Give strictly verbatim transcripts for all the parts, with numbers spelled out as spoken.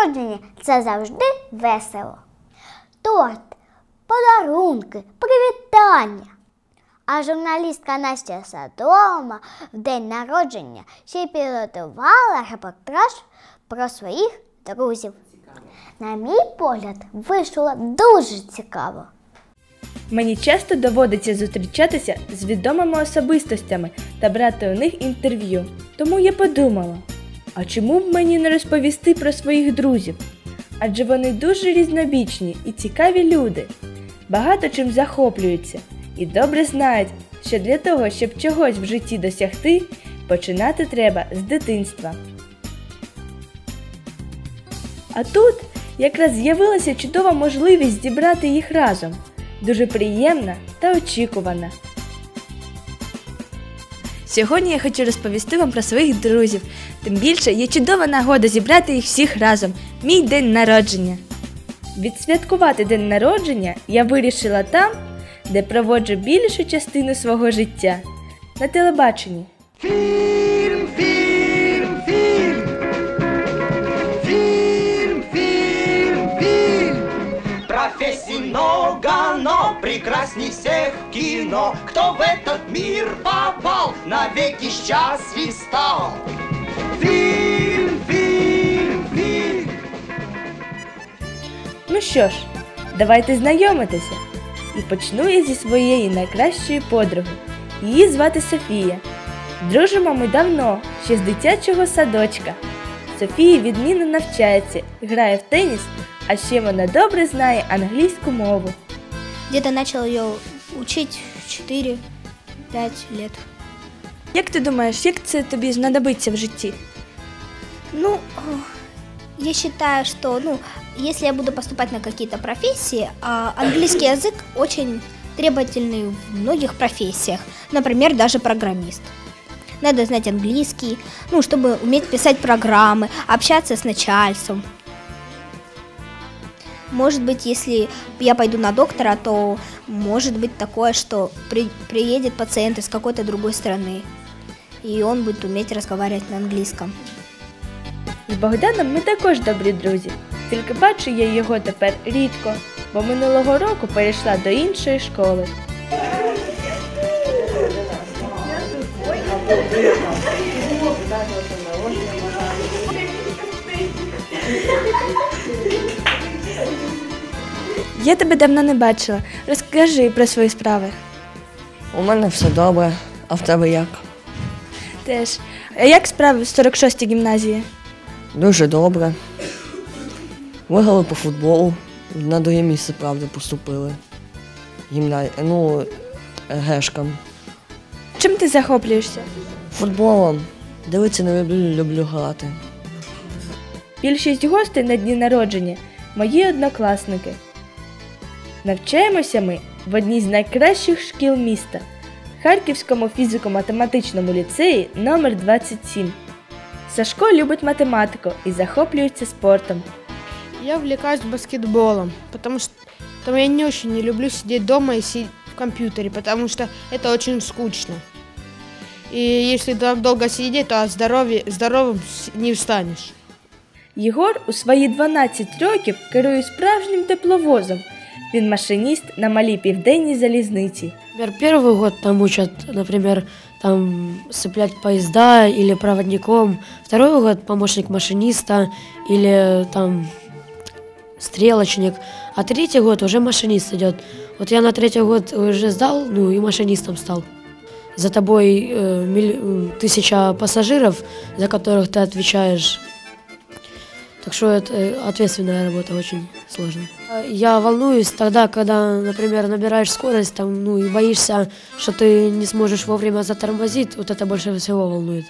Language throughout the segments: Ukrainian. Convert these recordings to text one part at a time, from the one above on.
народження – це завжди весело. Торт, подарунки, привітання. А журналістка Настя Садома в день народження ще й підготувала репортаж про своїх друзів. На мій погляд, вийшло дуже цікаво. Мені часто доводиться зустрічатися з відомими особистостями та брати у них інтерв'ю. Тому я подумала, а чому б мені не розповісти про своїх друзів? Адже вони дуже різнобічні і цікаві люди. Багато чим захоплюються і добре знають, що для того, щоб чогось в житті досягти, починати треба з дитинства. А тут якраз з'явилася чудова можливість зібрати їх разом. Дуже приємна та очікувана. Сьогодні я хочу розповісти вам про своїх друзів. Тим більше є чудова нагода зібрати їх всіх разом. Мій день народження. Відсвяткувати день народження я вирішила там, де проводжу більшу частину свого життя – на телебаченні. Фільм, фільм, фільм. Фільм, фільм, фільм. Профессий много, но прекрасней всех кино. Кто в этот мир попал, навеки счастлив стал. Фільм, фільм, фільм. Ну що ж, давайте знайомитися. І почну я зі своєї найкращої подруги. Її звати Софія. Дружимо ми давно, ще з дитячого садочка. Софія відмінно навчається, грає в теніс, а ще вона добре знає англійську мову. Где-то начал ее учить в четыре-пять лет. Як ти думаєш, як це тобі знадобиться в житті? Ну, я считаю, что, ну, если я буду поступать на какие-то профессии, а английский язык очень требовательный в многих профессиях, например, даже программист. Надо знать английский, ну, чтобы уметь писать программы, общаться с начальством. Может быть, если я пойду на доктора, то может быть такое, что при, приедет пациент из какой-то другой страны, и он будет уметь разговаривать на английском. З Богданом ми також добрі друзі, тільки бачу я його тепер рідко, бо минулого року перейшла до іншої школи. Я тебе давно не бачила. Розкажи про свої справи. У мене все добре, а в тебе як? Теж. А як справи в сорок шостій гімназії? Дуже добре. Виграли по футболу, на друге місце, правда, поступили. Гімна... Ну, гешкам. Чим ти захоплюєшся? Футболом. Дивитися не люблю, люблю грати. Більшість гостей на дні народження – мої однокласники. Навчаємося ми в одній з найкращих шкіл міста – Харківському фізико-математичному ліцеї номер двадцять сім. Сашко любить математику и захоплюется спортом. Я увлекаюсь баскетболом, потому что потому я не очень не люблю сидеть дома и сидеть в компьютере, потому что это очень скучно. И если так долго сидеть, то здоровье, здоровым не встанешь. Єгор у свої дванадцять років керує справжнім тепловозом. Він машиніст на малій південній залізниці. Первый год там учат, например, там сцеплять поезда или проводником. Второй год помощник машиниста или там стрелочник. А третий год уже машинист идет. Вот я на третий год уже сдал, ну и машинистом стал. За тобой э, милли... тысяча пассажиров, за которых ты отвечаешь. Так что это ответственная работа, очень сложная. Я волнуюсь тогда, когда, например, набираешь скорость там, ну, и боишься, что ты не сможешь вовремя затормозить, вот это больше всего волнует.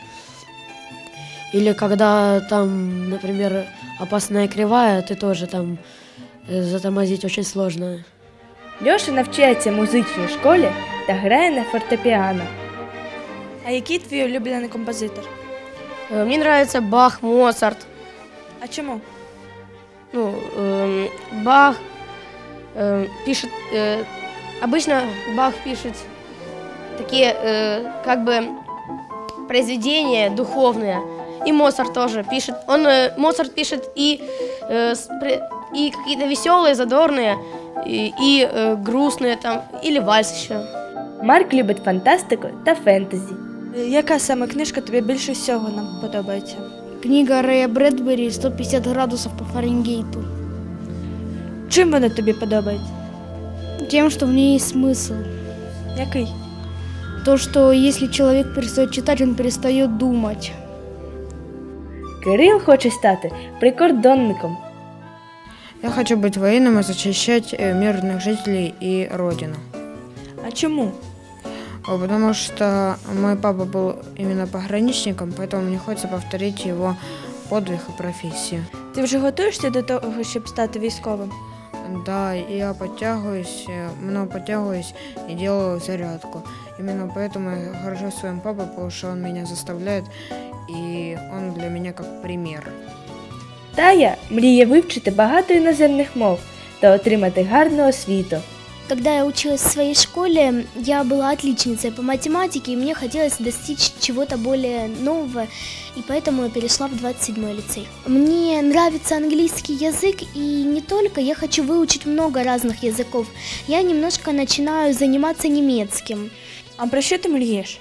Или когда там, например, опасная кривая, ты тоже там затормозить очень сложно. Льоша навчається в музичній школі та грає на фортепіано. А який твій улюблений композитор? Мне нравится Бах, Моцарт. А чому? Ну, э, Бах э, пишет, э, обычно Бах пишет такие, э, как бы, произведения духовные. И Моцарт тоже пишет. Он, э, Моцарт пишет и э, с- при- и какие-то веселые, задорные, и, и, э, грустные там, или вальс еще. Марк любить фантастику та фентезі. Яка саме книжка тобі більше всього нам подобається? Книга Рэя Брэдбери «сто пятьдесят градусов по Фаренгейту». Чим вона тобі подобається? Тем, что в ней есть смысл. Який? То, что если человек перестает читать, он перестает думать. Кирил хоче стати прикордонником. Я хочу быть военным и защищать э, мирных жителей и родину. А чому? О, Потому что мой папа был именно пограничником, поэтому мне хочется повторить его подвиг и профессию. Ти вже готуєшся до того, щоб стати військовим? Да, и я подтягиваюсь, э, много подтягиваюсь и делаю зарядку. Именно поэтому я горжусь своим папой, потому что он меня заставляет, и он для меня как пример. Тая мріє вивчити багато іноземних мов та отримати гарну освіту. Когда я училась в своей школе, я была отличницей по математике, и мне хотелось достичь чего-то более нового, и поэтому я перешла в двадцать седьмой лицей. Мне нравится английский язык, и не только, я хочу выучить много разных языков. Я немножко начинаю заниматься немецким. А про що ти мрієш?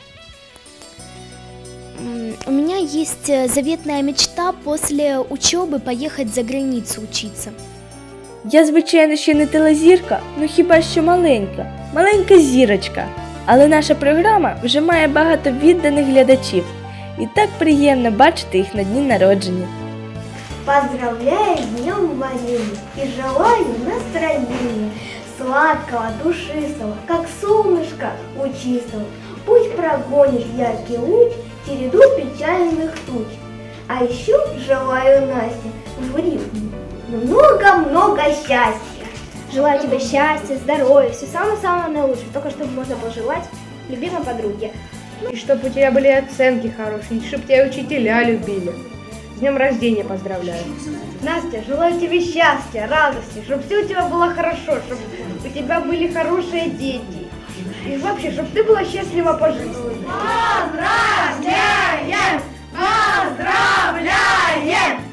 М, У меня есть э, заветная мечта после учебы поехать за границу учиться. Я, звичайно, ще не телезірка, ну хіба що маленька, маленька зірочка. Але наша програма вже має багато відданих глядачів. І так приємно бачити їх на дні народження. Поздравляю с Днем Варенья и желаю настроения сладкого, душистого, как солнышко лучистого. Пусть прогонит яркий луч череду печальных туч. А еще желаю Насте в рифму много-много счастья. Желаю тебе счастья, здоровья, все самое-самое наилучшее. Только чтобы можно пожелать любимой подруге. И чтобы у тебя были оценки хорошие, чтобы тебя учителя любили. С днем рождения поздравляю. Настя, желаю тебе счастья, радости, чтобы все у тебя было хорошо, чтобы у тебя были хорошие дети. И вообще, чтобы ты была счастлива по жизни. Поздравляем! Поздравляем!